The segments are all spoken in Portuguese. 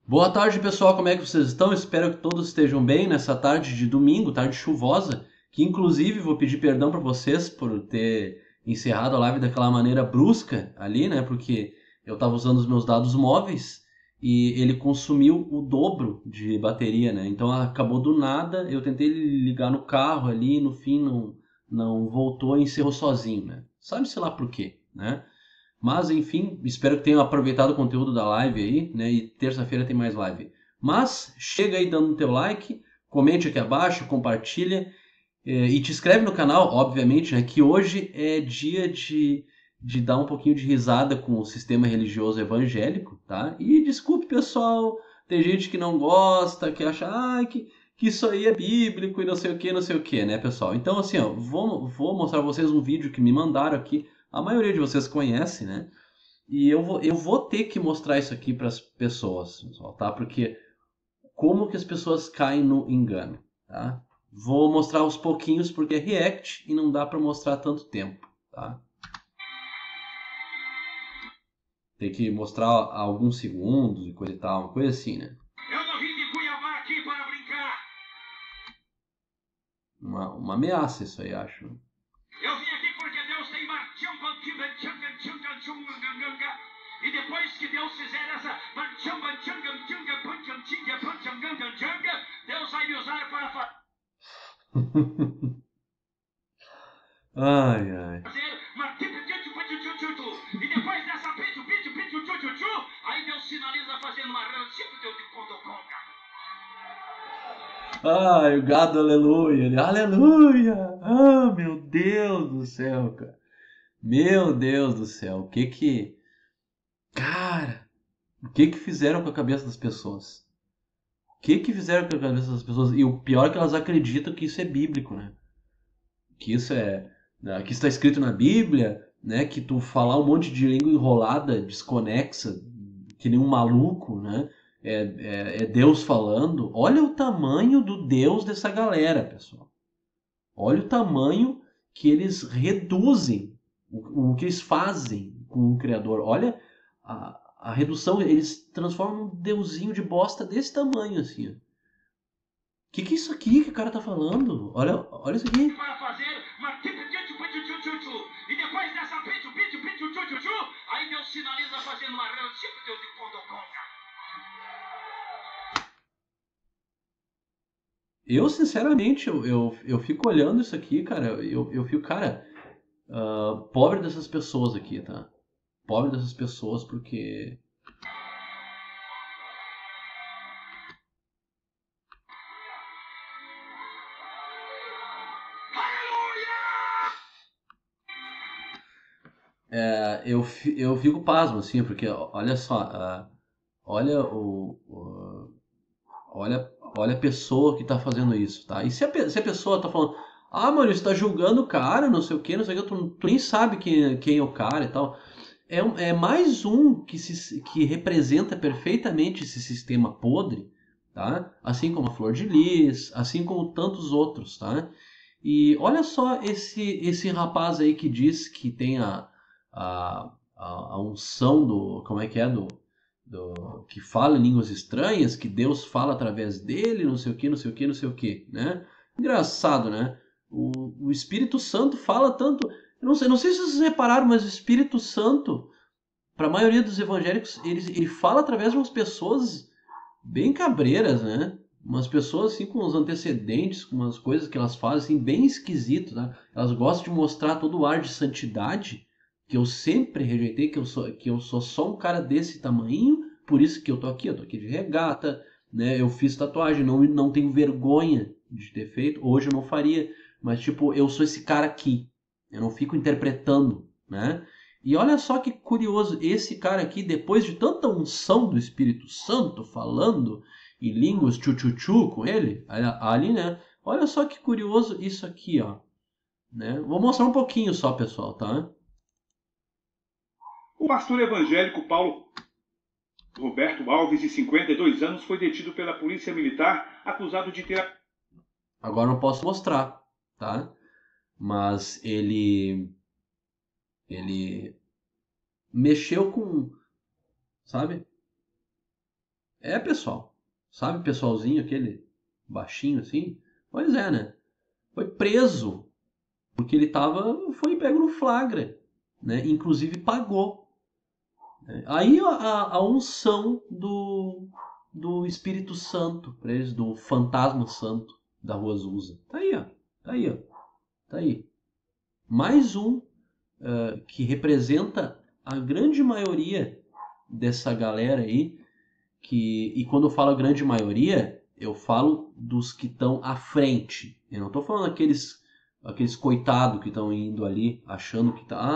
Boa tarde, pessoal. Como é que vocês estão? Espero que todos estejam bem nessa tarde de domingo, tarde chuvosa, que inclusive vou pedir perdão para vocês por ter encerrado a live daquela maneira brusca ali, né? Porque eu estava usando os meus dados móveis e ele consumiu o dobro de bateria, né? Então acabou do nada. Eu tentei ligar no carro ali, e no fim não voltou e encerrou sozinho, né? Sabe-se lá por quê, né? Mas, enfim, espero que tenham aproveitado o conteúdo da live aí, né? E terça-feira tem mais live. Mas, chega aí dando o teu like, comente aqui abaixo, compartilha e te inscreve no canal, obviamente, né? Que hoje é dia de dar um pouquinho de risada com o sistema religioso evangélico, tá? E desculpe, pessoal, tem gente que não gosta, que acha que isso aí é bíblico e não sei o que, né, pessoal? Então, assim, ó, vou mostrar pra vocês um vídeo que me mandaram aqui. A maioria de vocês conhece, né? E eu vou ter que mostrar isso aqui para as pessoas, pessoal, tá? Porque como que as pessoas caem no engano, tá? Vou mostrar aos pouquinhos porque é react e não dá para mostrar tanto tempo, tá? Tem que mostrar alguns segundos e coisa e tal, uma coisa assim, né? Eu não vim de Cuiabá aqui para brincar. Uma ameaça isso aí, acho. Eu vim aqui porque Deus tem e depois que Deus fizer essa Deus vai me usar para fazer Ai, ai. e depois dessa aí Deus finaliza fazendo uma Ai, o gado, aleluia. Aleluia. Ah, meu Deus do céu, cara. Meu Deus do céu. Cara, o que fizeram com a cabeça das pessoas? O que fizeram com a cabeça das pessoas? E o pior é que elas acreditam que isso é bíblico, né? Que isso é, né, que está escrito na Bíblia, né? Que tu falar um monte de língua enrolada, desconexa, que nem um maluco, né? É Deus falando. Olha o tamanho do Deus dessa galera, pessoal. Olha o tamanho que eles reduzem, o que eles fazem com o Criador. Olha a redução, eles transformam um deusinho de bosta desse tamanho, assim. Ó. Que é isso aqui que o cara tá falando? Olha isso aqui. para fazer e depois dessa aí Deus finaliza fazendo uma Eu, sinceramente, eu fico olhando isso aqui, cara. Eu fico, cara, pobre dessas pessoas aqui, tá? Pobre dessas pessoas porque. Eu fico pasmo, assim, porque olha só, olha olha a pessoa que tá fazendo isso, tá? E se a pessoa tá falando, mano, você tá julgando o cara, não sei o que, não sei o que, tu nem sabe quem é o cara e tal. É mais um que representa perfeitamente esse sistema podre, tá? Assim como a Flor de Lis, assim como tantos outros, tá? E olha só esse rapaz aí que diz que tem a unção do, como é que é, que fala em línguas estranhas, que Deus fala através dele, não sei o que, não sei o que, não sei o que, né? Engraçado, né? O Espírito Santo fala tanto. Eu não sei se vocês repararam, mas o Espírito Santo, para a maioria dos evangélicos, ele fala através de umas pessoas bem cabreiras, né? Umas pessoas assim com uns antecedentes, com umas coisas que elas fazem assim, bem esquisito, né? Elas gostam de mostrar todo o ar de santidade que eu sempre rejeitei, que eu sou só um cara desse tamanho, por isso que eu tô aqui de regata, né? Eu fiz tatuagem, não tenho vergonha de ter feito, hoje eu não faria, mas tipo, eu sou esse cara aqui. Eu não fico interpretando, né? E olha só que curioso, esse cara aqui, depois de tanta unção do Espírito Santo falando em línguas tchu-tchu-tchu com ele, ali, né? Olha só que curioso isso aqui, ó. Né? Vou mostrar um pouquinho só, pessoal, tá? O pastor evangélico Paulo Roberto Alves, de 52 anos, foi detido pela polícia militar acusado de ter... Agora não posso mostrar, tá? Mas ele mexeu com, sabe? É, pessoal. Sabe o pessoalzinho, aquele baixinho assim? Pois é, né? Foi preso porque ele foi pego no flagra, né? Inclusive pagou. Né? Aí a unção do Espírito Santo para eles, do fantasma santo da Rua Azusa. Tá aí, ó. Tá aí, ó. Tá aí. Mais um que representa a grande maioria dessa galera aí, e quando eu falo a grande maioria, eu falo dos que estão à frente. Eu não estou falando aqueles coitados que estão indo ali achando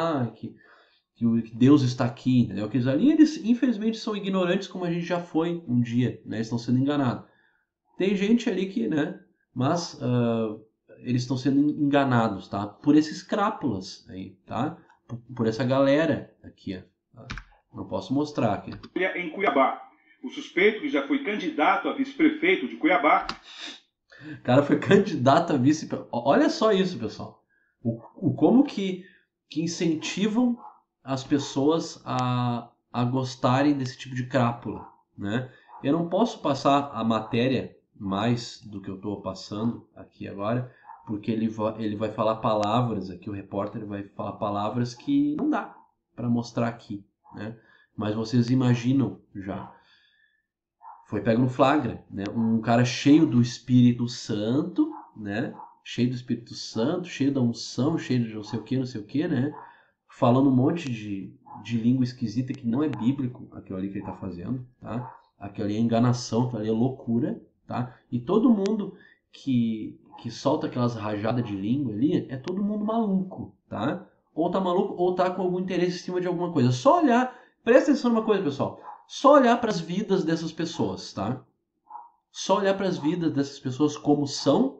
que Deus está aqui, entendeu? Aqueles ali, eles infelizmente são ignorantes como a gente já foi um dia, né? Estão sendo enganados. Tem gente ali que, né? Mas eles estão sendo enganados, tá? Por esses crápulas aí, tá? Por essa galera aqui, ó. Tá? Não posso mostrar aqui. Em Cuiabá. O suspeito, que já foi candidato a vice-prefeito de Cuiabá. O cara foi candidato a vice. Olha só isso, pessoal. Como que incentivam as pessoas a gostarem desse tipo de crápula, né? Eu não posso passar a matéria mais do que eu estou passando aqui agora, porque ele vai falar palavras aqui, o repórter vai falar palavras que não dá para mostrar aqui, né? Mas vocês imaginam já. Foi pego no flagra, né? Um cara cheio do Espírito Santo, né? Cheio do Espírito Santo, cheio da unção, cheio de não sei o que, né? Falando um monte de língua esquisita que não é bíblico, aquilo ali que ele está fazendo, tá? Aquilo ali é enganação, aquilo ali é loucura, tá? E todo mundo que solta aquelas rajadas de língua ali, é todo mundo maluco, tá? Ou tá maluco, ou tá com algum interesse em cima de alguma coisa. Só olhar, presta atenção numa coisa, pessoal. Só olhar para as vidas dessas pessoas, tá? Só olhar para as vidas dessas pessoas como são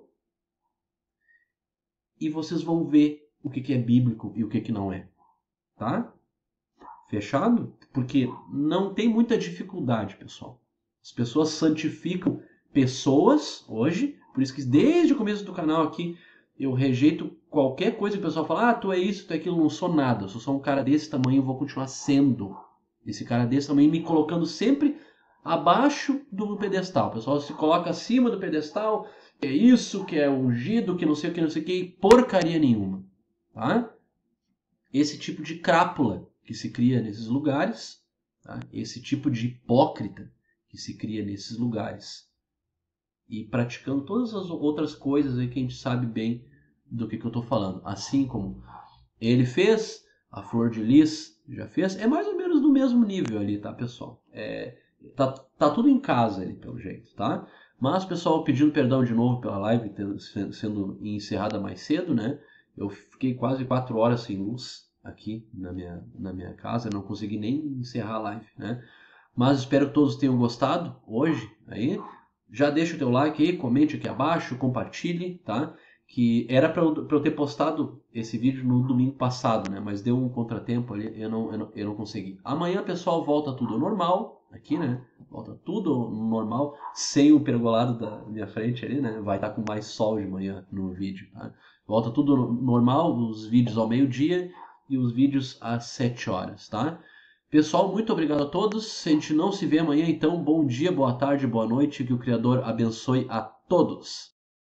e vocês vão ver o que é bíblico e o que não é, tá? Fechado? Porque não tem muita dificuldade, pessoal. As pessoas santificam pessoas hoje, por isso que desde o começo do canal aqui eu rejeito qualquer coisa que o pessoal fala, tu é isso, tu é aquilo, não sou nada, eu sou só um cara desse tamanho, eu vou continuar sendo esse cara desse tamanho, me colocando sempre abaixo do pedestal. O pessoal se coloca acima do pedestal, que é isso, que é ungido, que não sei o que, não sei o que, porcaria nenhuma, tá? Esse tipo de crápula que se cria nesses lugares, tá? Esse tipo de hipócrita que se cria nesses lugares e praticando todas as outras coisas aí que a gente sabe bem do que eu estou falando. Assim como ele fez, a Flor de Lis já fez, é mais ou menos do mesmo nível ali, tá, pessoal? Tá tudo em casa ali, pelo jeito, tá? Mas, pessoal, pedindo perdão de novo pela live sendo encerrada mais cedo, né? Eu fiquei quase 4 horas sem luz aqui na minha casa, não consegui nem encerrar a live, né? Mas espero que todos tenham gostado hoje aí. Já deixa o teu like aí, comente aqui abaixo, compartilhe, tá? Que era para eu ter postado esse vídeo no domingo passado, né? Mas deu um contratempo ali, eu não consegui. Amanhã, pessoal, volta tudo ao normal, aqui, né? Volta tudo normal, sem o pergolado da minha frente ali, né? Vai estar com mais sol de manhã no vídeo, tá? Volta tudo normal, os vídeos ao meio-dia e os vídeos às 7 horas, tá? Pessoal, muito obrigado a todos. Se a gente não se vê amanhã, então, bom dia, boa tarde, boa noite. Que o Criador abençoe a todos.